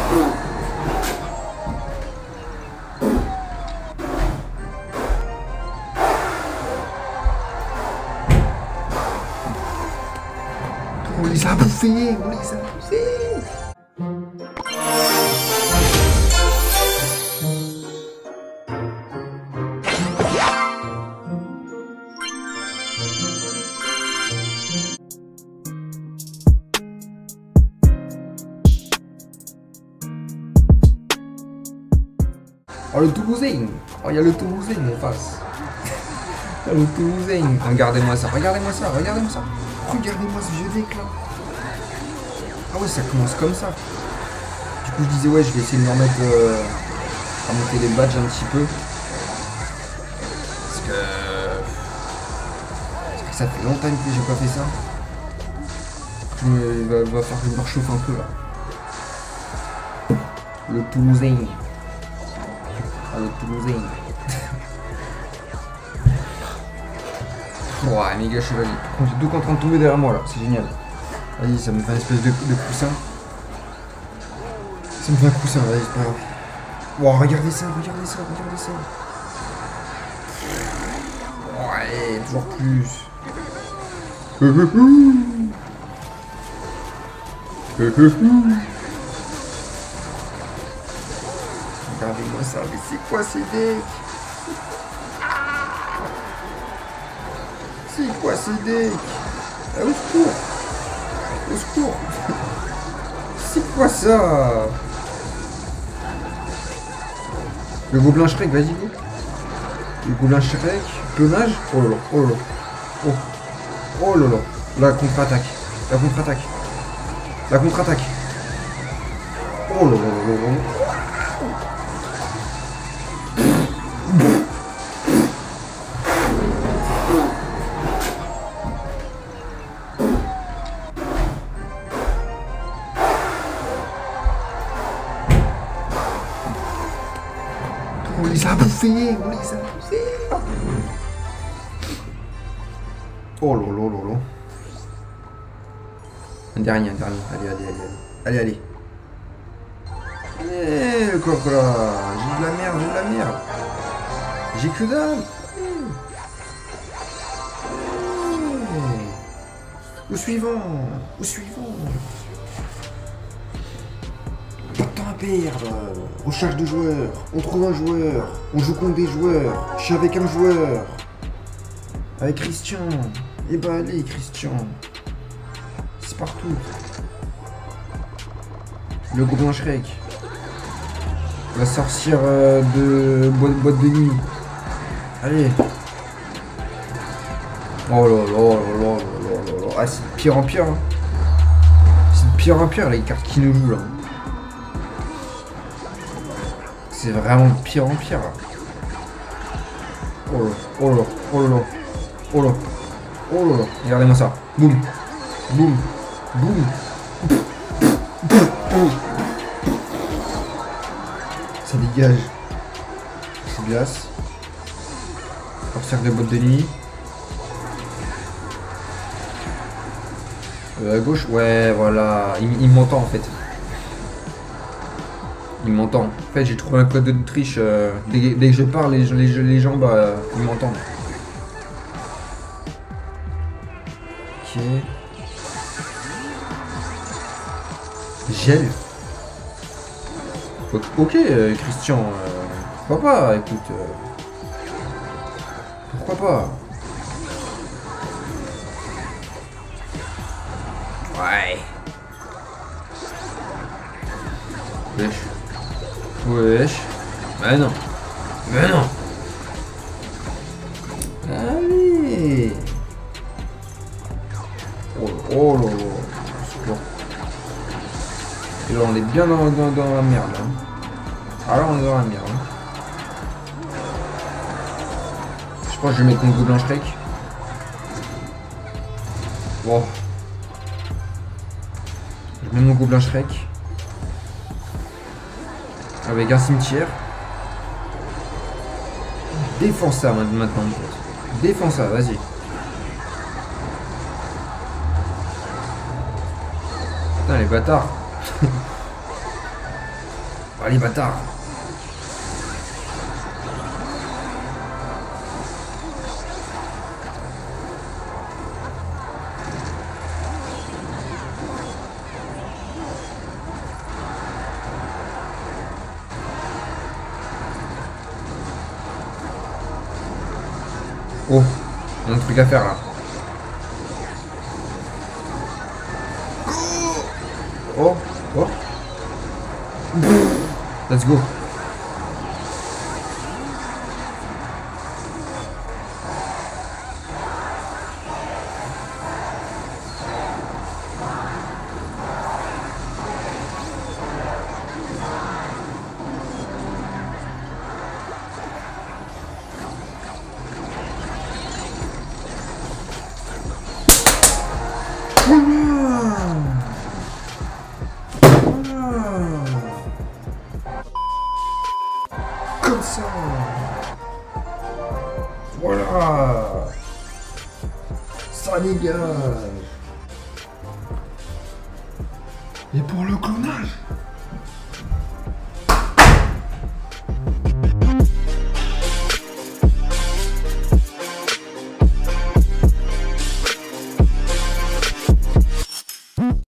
On les a bouffés, on les a bouffés. Oh, le Toulousain. Oh, il y a le Toulousain en face. Le Toulousain. Regardez-moi ça, regardez-moi ça, regardez-moi ça. Regardez-moi ce vieux deck là. Ah ouais, ça commence comme ça. Du coup, je disais, ouais, je vais essayer de me remettre à monter les badges un petit peu. Parce que ça fait longtemps que j'ai pas fait ça. Il va falloir que je me réchauffe un peu là. Le Toulousain. Ah, le Toulousain. Ouais, méga chevalier. J'ai deux qui sont en train de tomber derrière moi là, c'est génial. Vas-y, ça me fait une espèce de coussin. Ça me fait un coussin, vas-y, c'est pas grave. Wow, regardez ça, regardez ça, regardez ça. Ouais, toujours plus. Regardez-moi ça, mais c'est quoi ces decks? C'est quoi ces decks? Ah, au secours! Au secours! C'est quoi ça? Le gobelin Shrek, vas-y go! Le gobelin Shrek, clonage? Oh là là, oh là là! Oh! Oh là là! La contre-attaque! La contre-attaque! La contre-attaque! Oh là là là là là! On les a bouffés, on les a bouffés. Oh là là là là. Un dernier, un dernier. Allez, allez, allez, allez. Allez, allez. Allez, le coq là. J'ai de la merde, j'ai de la merde. J'ai que dalle. Au suivant. Au suivant. Pas de temps à perdre. Recherche de joueurs. On trouve un joueur. On joue contre des joueurs. Je suis avec un joueur. Avec Christian. Et bah allez Christian. C'est partout. Le gobelin Shrek. La sorcière de boîte de nuit. Allez. Oh là là là là là là là. Ah, c'est de pire en pire. Hein. C'est de pire en pire les cartes qui nous jouent là. C'est vraiment de pire en pire. Oh là, oh là, oh là, oh là, oh là là. Regardez-moi ça. Boum, boum, boum. Ça dégage. C'est glace. Sorcière de boîte de nuit. À gauche, ouais, voilà. Il m'entend en fait. Il m'entend. En fait, j'ai trouvé un code de triche. Dès que je parle, les gens, bah, ils m'entendent. Ok. Gel. Ok, Christian. Pourquoi pas, écoute. Pourquoi pas. Ouais. Wesh. Wesh. Mais non. Mais non. Allez. Oh là là. Et là on est bien dans la merde. Hein. Ah là on est dans la merde. Hein. Je pense que je vais mettre mon gobelin Shrek. Bon. Je mets mon gobelin Shrek. Avec un cimetière. Défends ça maintenant, mon pote. Défends ça, vas-y. Putain, les bâtards. Allez, bâtard. Oh, il y a un truc à faire là. Oh, oh. Let's go. Comme ça. Voilà. Ça dégage. Et pour le clonage.